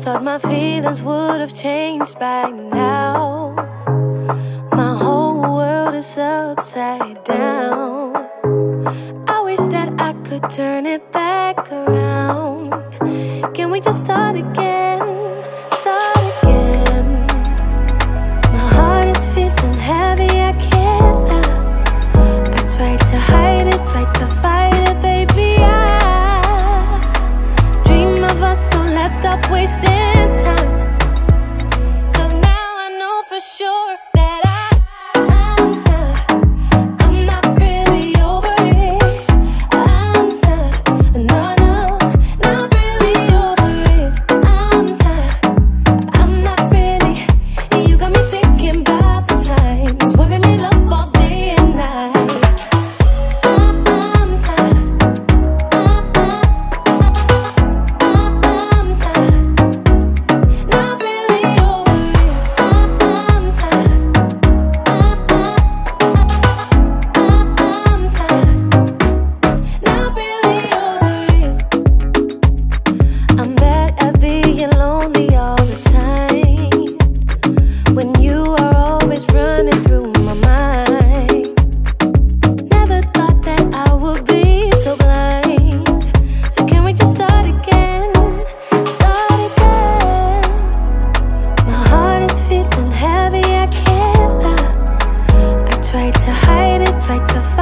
thought my feelings would have changed by now. My whole world is upside down. I wish that I could turn it back around. Can we just start again? Start again. My heart is feeling heavy, I can't lie. I tried to hide it, tried to fight it, baby. I dream of us, so let's stop wasting time. 'Cause now I know for sure that I'm not really over it. I'm not really over it. I'm not really. You got me thinking about the times, swearing me love all day and night. I'm not really over it. I'm not really over it. I'm bad at being lonely all the time, when you are always running through my mind. Never thought that I would be so blind. So can we just start again? Start again. My heart is feeling heavy, I can't lie. I tried to hide it, tried to